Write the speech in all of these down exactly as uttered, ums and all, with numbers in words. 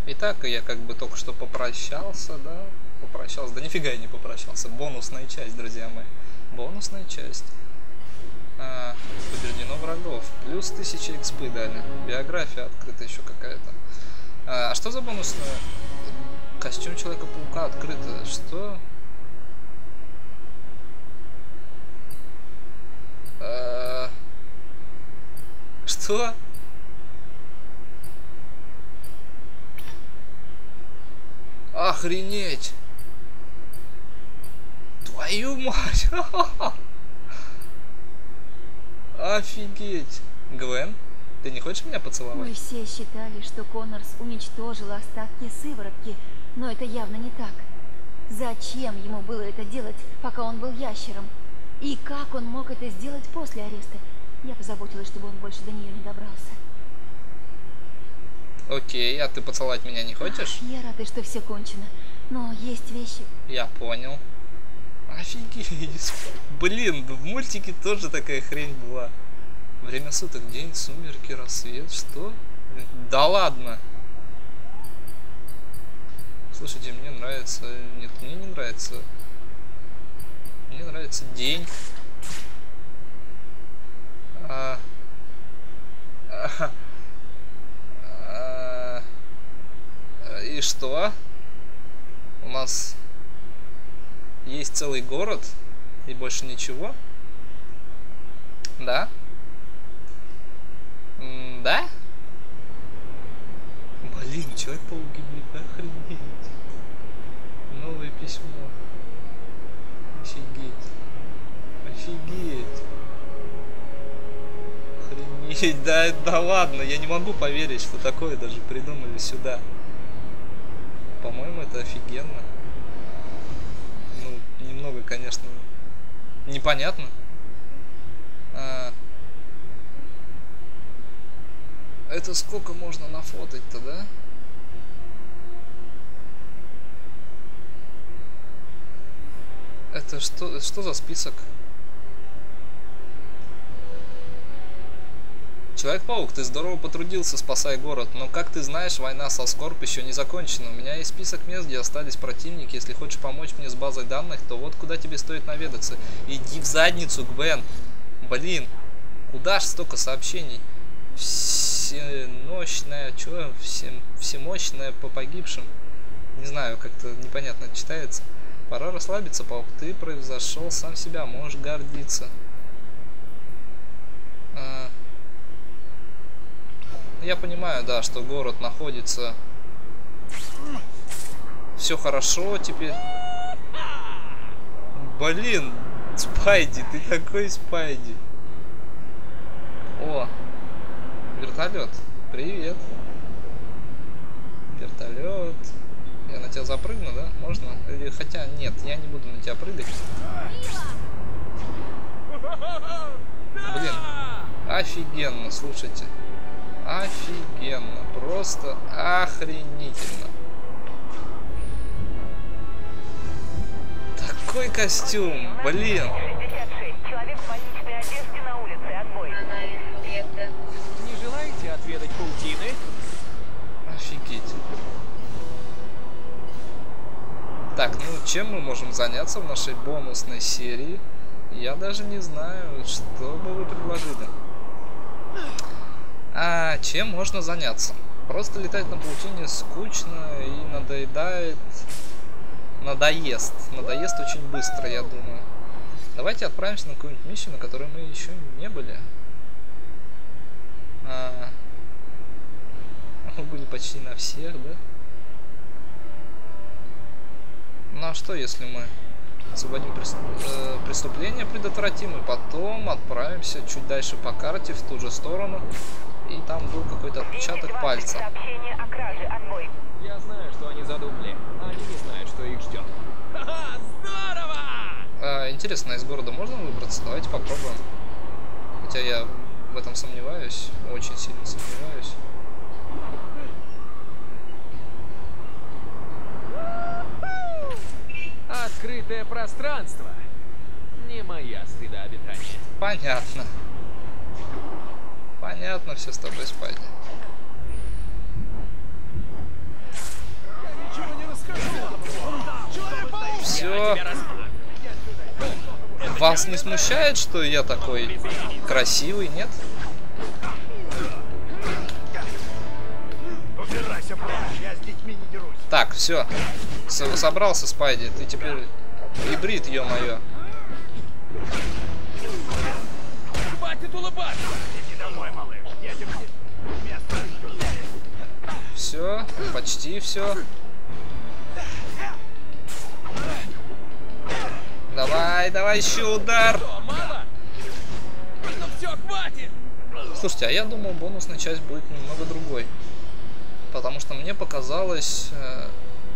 Итак, я как бы только что попрощался, да? Попрощался. Да нифига я не попрощался. Бонусная часть, друзья мои. Бонусная часть. А, побеждено врагов. Плюс тысяча экспы дали. Биография открыта еще какая-то. А, а что за бонусная? Костюм Человека-паука открыто. Что? А, что? Охренеть! Твою мать! Офигеть! Гвен, ты не хочешь меня поцеловать? Мы все считали, что Коннорс уничтожил остатки сыворотки, но это явно не так. Зачем ему было это делать, пока он был ящером? И как он мог это сделать после ареста? Я позаботилась, чтобы он больше до нее не добрался. Окей, а ты поцеловать меня не хочешь? Я рада, что все кончено, но есть вещи. Я понял. Офигеть. Блин, в мультике тоже такая хрень была. Время суток, день, сумерки, рассвет. Что? Да ладно. Слушайте, мне нравится... Нет, мне не нравится. Мне нравится день. А... А... А... И что? У нас есть целый город и больше ничего? Да? М да? Блин, Человек-паук гибнет, охренеть. Новое письмо. Офигеть. Офигеть. Охренеть. Да, да ладно, я не могу поверить, что такое даже придумали сюда. По-моему, это офигенно. Ну, немного, конечно, непонятно. А... Это сколько можно нафотать-то, да? Это что, что за список? Человек-паук, ты здорово потрудился, спасая город, но, как ты знаешь, война со Скорб еще не закончена. У меня есть список мест, где остались противники. Если хочешь помочь мне с базой данных, то вот куда тебе стоит наведаться. Иди в задницу, Гвен. Блин, куда ж столько сообщений? Всенощная, чё? Все, всемощная по погибшим. Не знаю, как-то непонятно читается. Пора расслабиться, паук. Ты превзошел сам себя, можешь гордиться. А... Я понимаю, да, что город находится... Все хорошо теперь. Блин, Спайди, ты такой Спайди. О, вертолет. Привет. Вертолет. Я на тебя запрыгну, да? Можно? Или, хотя нет, я не буду на тебя прыгать. Блин, офигенно, слушайте. Офигенно, просто охренительно. Такой костюм, блин. Человек в больничной одежде на улице, отбой. Не желаете отведать паутины? Офигеть. Так, ну чем мы можем заняться в нашей бонусной серии? Я даже не знаю, что бы вы предложили. А чем можно заняться? Просто летать на паутине скучно и надоедает. Надоест. Надоест очень быстро, я думаю. Давайте отправимся на какую-нибудь миссию, на которой мы еще не были. А... Мы были почти на всех, да? Ну а что, если мы освободим преступление, предотвратим, и потом отправимся чуть дальше по карте в ту же сторону, и там был какой-то отпечаток пальца. Сообщение о краже, отбой. Я знаю, что они задумали, а они не знают, что их ждет. Ха-ха, здорово! А, интересно, из города можно выбраться? Давайте попробуем. Хотя я в этом сомневаюсь, очень сильно сомневаюсь. Открытое пространство. Не моя среда обитания. Понятно. Понятно все с тобой, Спайди. Вас не смущает, что я такой красивый, нет? Так, все. Собрался, Спайди. Ты теперь гибрид, ё-моё. Хватит улыбаться! Иди домой, малыш. Я тебе место. Все, почти все. Давай, давай еще удар. Что, мало? Ну все, хватит! Слушайте, а я думал, бонусная часть будет немного другой. Потому что мне показалось, э,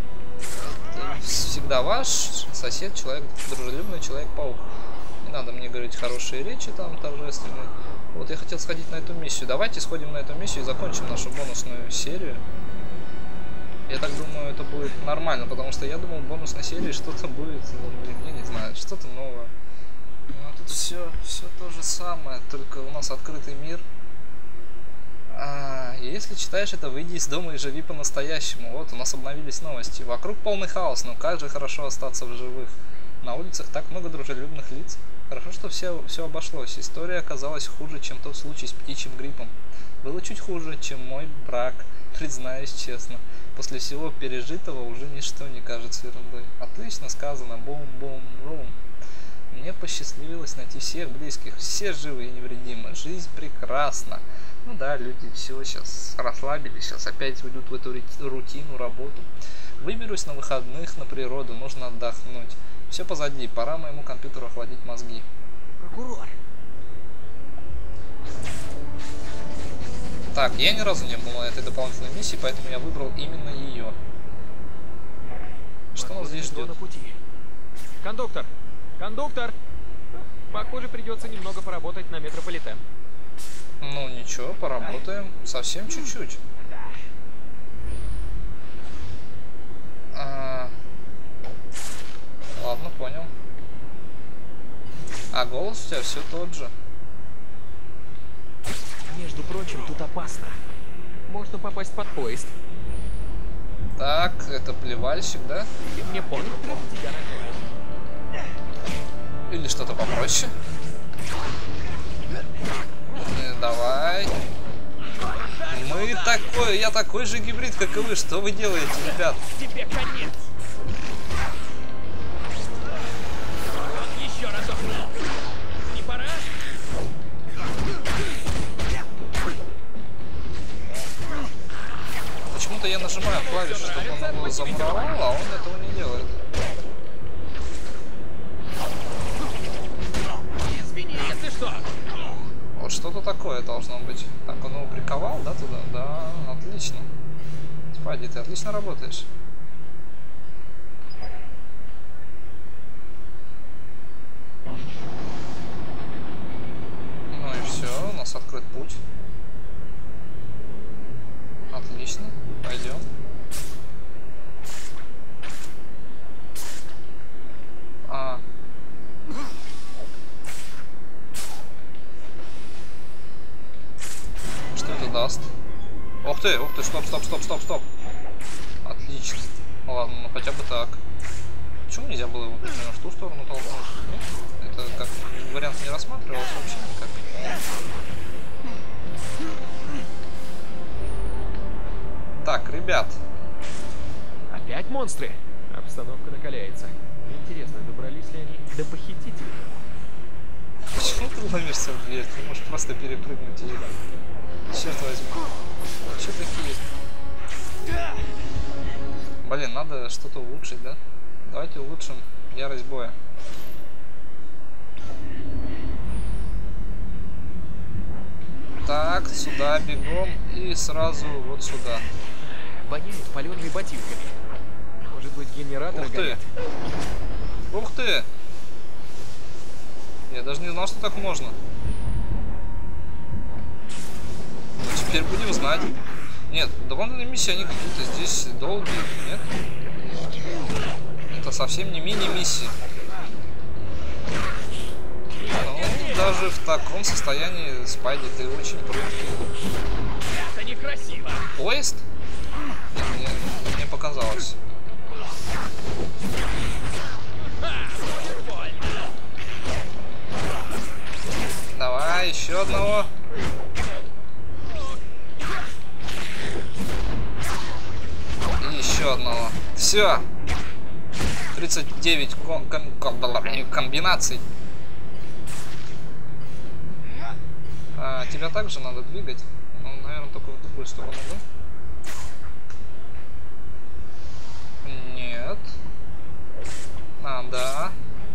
всегда ваш сосед, человек, дружелюбный Человек-паук. Не надо мне говорить хорошие речи там торжественные. Вот я хотел сходить на эту миссию. Давайте сходим на эту миссию и закончим нашу бонусную серию. Я так думаю, это будет нормально, потому что я думал, в бонусной серии что-то будет, я не знаю, что-то новое. Но тут все, все то же самое, только у нас открытый мир. А, если читаешь это, выйди из дома и живи по-настоящему. Вот, у нас обновились новости. Вокруг полный хаос, но как же хорошо остаться в живых. На улицах так много дружелюбных лиц. Хорошо, что все, все обошлось. История оказалась хуже, чем тот случай с птичьим гриппом. Было чуть хуже, чем мой брак, признаюсь честно. После всего пережитого уже ничто не кажется ерундой. Отлично сказано. Бум-бум-бум. Мне посчастливилось найти всех близких. Все живы и невредимы. Жизнь прекрасна. Ну да, люди все сейчас расслабились. Сейчас опять уйдут в эту рутину, работу. Выберусь на выходных на природу. Нужно отдохнуть. Все позади. Пора моему компьютеру охладить мозги. Прокурор. Так, я ни разу не был на этой дополнительной миссии, поэтому я выбрал именно ее. Что нас здесь ждет? На пути. Кондуктор! Кондуктор! Похоже, придется немного поработать на метрополитен. Ну ничего, поработаем. Совсем чуть-чуть. А... Ладно, понял. А голос у тебя все тот же. Между прочим, тут опасно. Можно попасть под поезд. Так, это плевальщик, да? Ты мне понял? Тебя накроют. Или что-то попроще? Э, давай. Мы такой, я такой же гибрид, как и вы. Что вы делаете, ребят? Тебе конец. Еще разок. Не пора? Почему-то я нажимаю клавишу, чтобы он его замуровал, а он этого не делает. Извини, если что. Вот что-то такое должно быть. Так, он его приковал, да, туда? Да, отлично. Спайди, ты отлично работаешь. Ну и все, у нас открыт путь. Отлично, пойдем. А. Что это даст? Ух ты, ух ты, стоп, стоп, стоп, стоп, стоп. Отлично. Ладно, ну хотя бы так. Почему нельзя было его, например, в ту сторону толкнуть? Нет? Это как вариант не рассматривался вообще никак. Так, ребят. Опять монстры? Обстановка накаляется. Интересно, добрались ли они до похитителей? Почему ты ломишься в дверь? Ты можешь просто перепрыгнуть и... Черт возьми. Че такие? Блин, надо что-то улучшить, да? Давайте улучшим ярость боя. Так, сюда бегом и сразу вот сюда. Воняет палеными ботинками. Может быть, генераторы Ух ты! горят? Ух ты! Я даже не знал, что так можно. Ну, теперь будем знать. Нет, дополнительные миссии, они какие-то здесь долгие, нет? Это совсем не мини-миссии. Ну, даже в таком состоянии, Спайди, ты очень прыткий. Это некрасиво. Поезд? Нет, мне, мне показалось. Ха, больно. Еще одного. И еще одного. Все. тридцать девять ком ком ком комбинаций. А, тебя также надо двигать. Ну, наверное, только в другую сторону, да? Нет. А, да.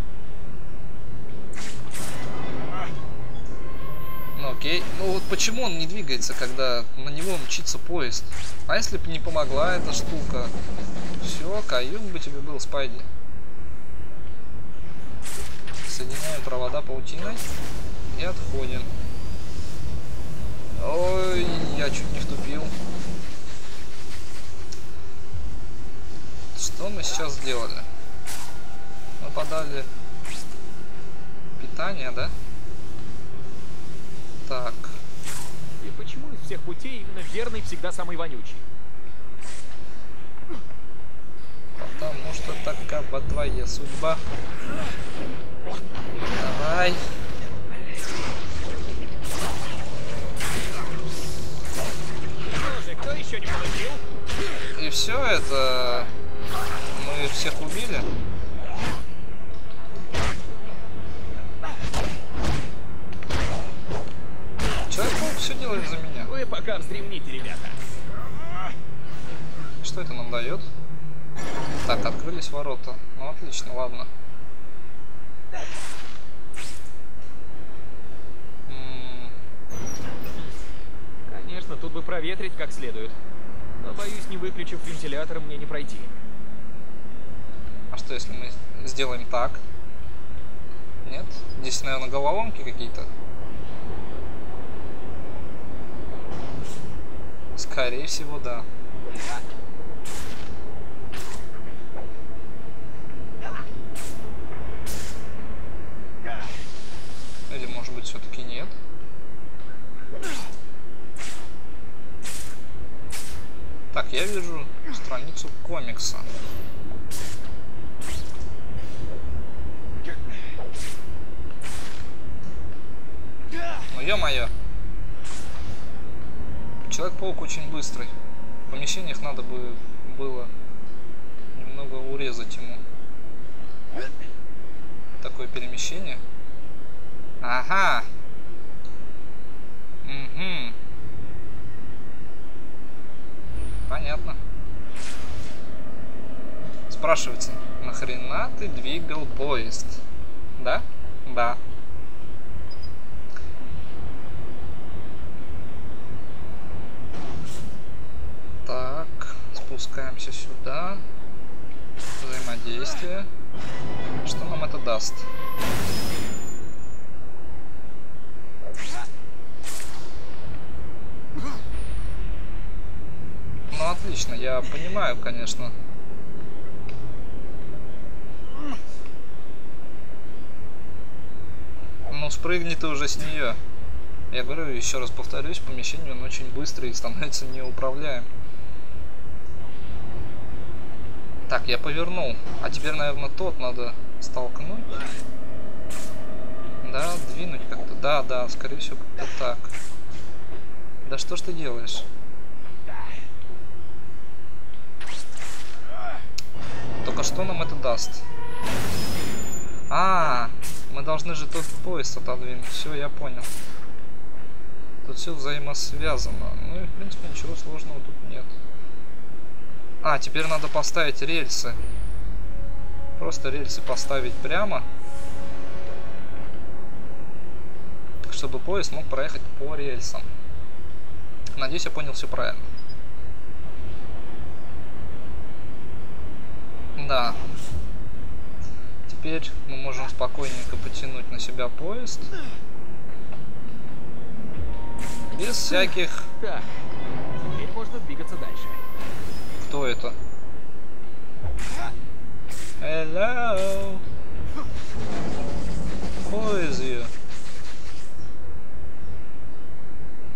Ну окей. Ну вот почему он не двигается, когда на него мчится поезд? А если бы не помогла эта штука? Все, каюк бы тебе был, Спайди. Соединяем провода паутиной и отходим. Ой, я чуть не втупил. Что мы сейчас сделали? Мы подали питание, да? Так. И почему из всех путей именно верный всегда самый вонючий? Потому что такова твоя судьба. Давай. Кто еще не получил? И все это... Мы всех убили. Человек-паук все делает за меня. Вы пока вздремните, ребята. Что это нам дает? Так, открылись ворота. Ну отлично, ладно. М-м. Конечно, тут бы проветрить как следует. Но, боюсь, не выключив вентилятор, мне не пройти. А что, если мы сделаем так? Нет? Здесь, наверное, головоломки какие-то. Скорее всего, да. Или, может быть, все-таки нет? Так, я вижу страницу комикса. Ну, ё-моё. Человек-паук очень быстрый. В помещениях надо бы было немного урезать ему. Такое перемещение. Ага. Угу. Понятно. Спрашивается, нахрена ты двигал поезд? Да? Да. Так, спускаемся сюда. Взаимодействие. Что нам это даст? Ну отлично, я понимаю, конечно. Ну спрыгни ты уже с нее. Я говорю, еще раз повторюсь, помещение он очень быстрый и становится неуправляем. Так, я повернул. А теперь, наверное, тот надо столкнуть. Да, двинуть как-то. Да, да, скорее всего, как-то так. Да что ж ты делаешь? Только что нам это даст? А, мы должны же тот поезд отодвинуть. Все, я понял. Тут все взаимосвязано. Ну и, в принципе, ничего сложного тут нет. А, теперь надо поставить рельсы. Просто рельсы поставить прямо, чтобы поезд мог проехать по рельсам. Надеюсь, я понял все правильно. Да. Теперь мы можем спокойненько потянуть на себя поезд. Без всяких... Так, теперь можно двигаться дальше. Кто это? Hello. Who is you?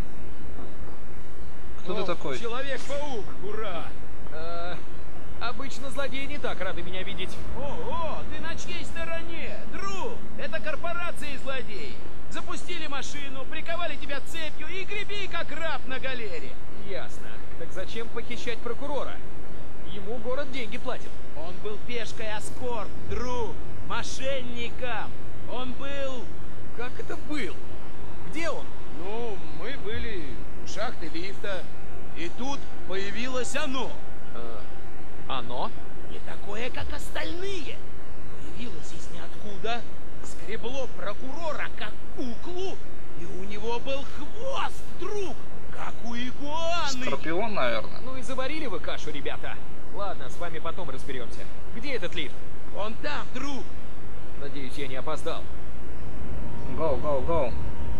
Кто О, ты такой? Человек-паук, ура! Э, обычно Обычно злодеи не так рады меня видеть. О, ты на чьей стороне? Друг, это корпорация злодей. Запустили машину, приковали тебя цепью и греби как раб на галере. Ясно. Так зачем похищать прокурора? Ему город деньги платит. Он был пешкой эскорт, друг, мошенником. Он был... Как это был? Где он? Ну, мы были у шахты лифта, и тут появилось оно. Э, оно? Не такое, как остальные. Появилось из ниоткуда, скребло прокурора, как куклу, и у него был хвост, друг, как у игуаны. Скорпион, наверное. Ну и заварили вы кашу, ребята. Ладно, с вами потом разберемся. Где этот лифт? Он там, друг. Надеюсь, я не опоздал. Гоу, гоу, гоу.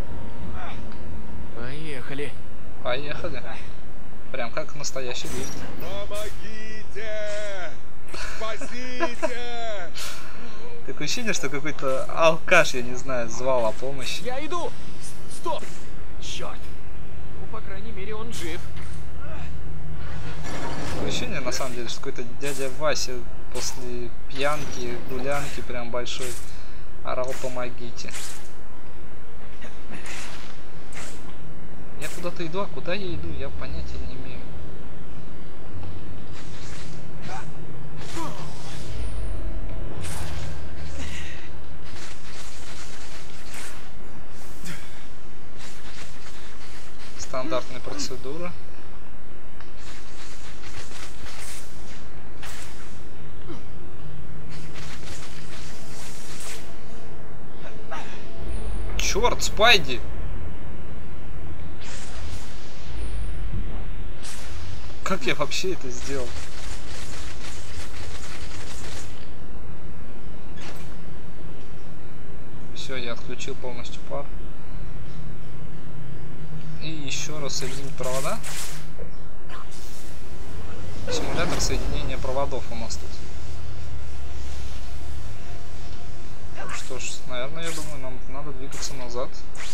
Поехали. Поехали. Прям как настоящий лифт. Помогите! Спасите! Такое ощущение, что какой-то алкаш, я не знаю, звал о помощи. Я иду! С- Стоп! Черт! Ну, по крайней мере, он жив. Такое ощущение, на самом деле, что какой-то дядя Вася после пьянки, гулянки прям большой орал «помогите». Я куда-то иду, а куда я иду, я понятия не имею. Стандартная процедура. Черт, Спайди! Как я вообще это сделал? Все, я отключил полностью пар. И еще раз соединить провода. Симулятор соединения проводов у нас тут. Что ж, наверное, я думаю, нам надо двигаться назад.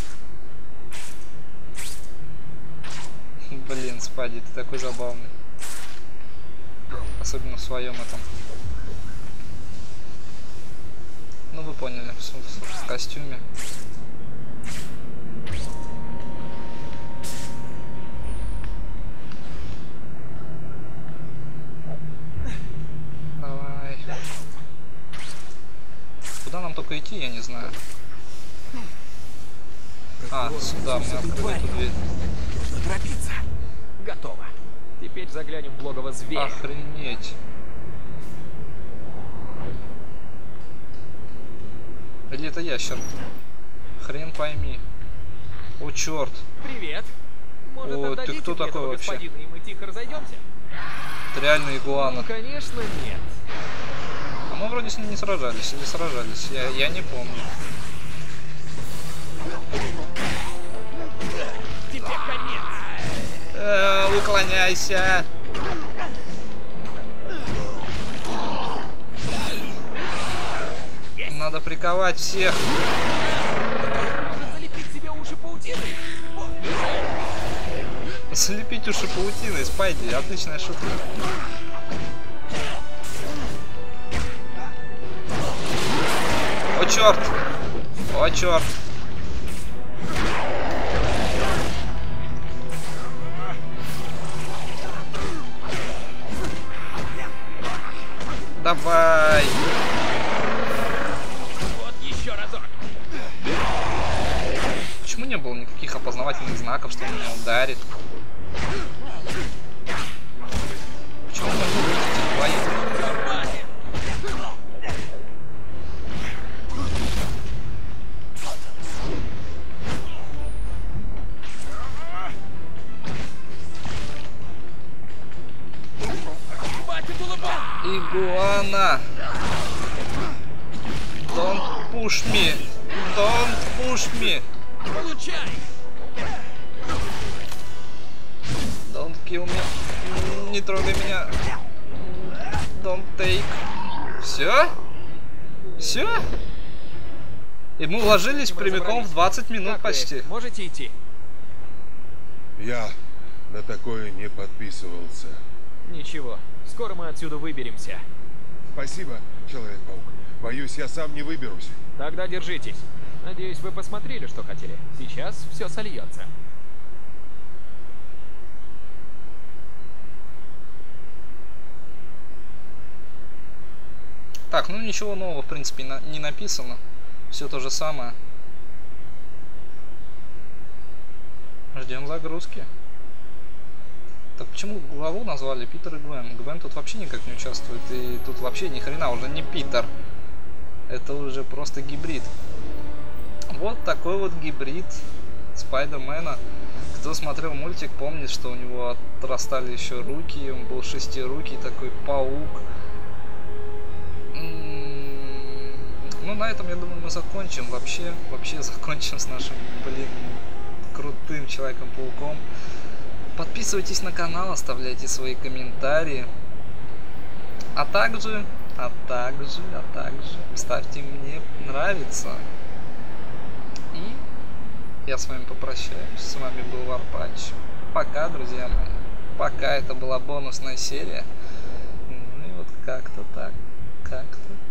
Блин, Спайди, ты такой забавный. Особенно в своем этом. Ну, вы поняли, в, в, в костюме. Давай. Куда нам только идти, я не знаю. А, сюда, мне открыли эту дверь. Нужно торопиться. Готово. Теперь заглянем в логово зверя. Охренеть. Или это ящер? Хрен пойми. О, черт. Привет. Может, О, ты отдадите кто мне такой этого вообще? господина, и мы тихо разойдемся? Это реально игуана. Ну, конечно, нет. А мы вроде с ним не сражались. Или сражались. Я, я не помню. Тебе конец. Э, уклоняйся. Надо приковать всех. Может, залепить себе уши паутиной? Слепить уши паутиной, Спайди, отличная шутка. О, черт! О, черт! Давай! Вот еще разок. Почему не было никаких опознавательных знаков, что он меня ударит? Почему мы выглядите вдвоем? Игуана! Don't push me! Don't push me! Получай! Don't kill me! Не трогай меня! Don't take! Все? Все? И мы уложились прямиком в двадцать минут Так, почти. Рэйв, можете идти? Я на такое не подписывался. Ничего, Скоро мы отсюда выберемся. Спасибо, Человек-паук. Боюсь, я сам не выберусь. Тогда держитесь. Надеюсь, вы посмотрели, что хотели. Сейчас все сольется. Так, ну ничего нового, в принципе, на не написано. Все то же самое. Ждем загрузки. Так почему главу назвали Питер и Гвен? Гвен тут вообще никак не участвует. И тут вообще ни хрена уже не Питер. Это уже просто гибрид. Вот такой вот гибрид Спайдермена. Кто смотрел мультик, помнит, что у него отрастали еще руки. Он был шестирукий такой паук. Ну, на этом, я думаю, мы закончим. Вообще, вообще закончим с нашим, блин, крутым Человеком-пауком. Подписывайтесь на канал, оставляйте свои комментарии. А также, а также, а также ставьте мне нравится. И я с вами попрощаюсь. С вами был Варпач. Пока, друзья мои. Пока, это была бонусная серия. Ну и вот как-то так. Как-то